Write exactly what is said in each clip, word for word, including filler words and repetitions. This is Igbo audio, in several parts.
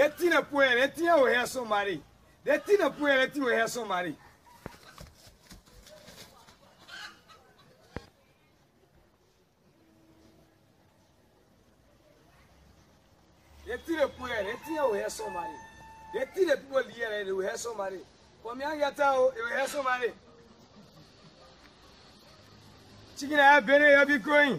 Etina puer, etina o hair somebody. Etina puer, etina o hair somebody. Etina puer, etina o hair somebody. Etina people here and we have somebody. Come here, get out, you have somebody. Chicken, I have been here, be going.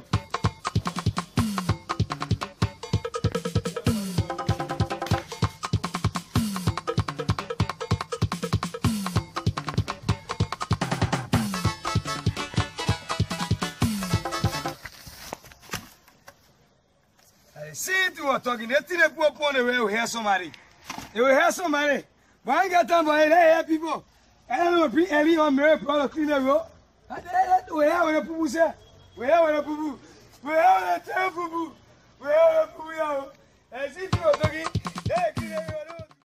See to what talking, they think they put upon the way we hear somebody. They will hear somebody. But I get time by the people. I don't know, bring any on me, product clean the road. We have a poo say. We have a poo. We have a terrible poo. We have a poo. I see to what talking, they clean the road.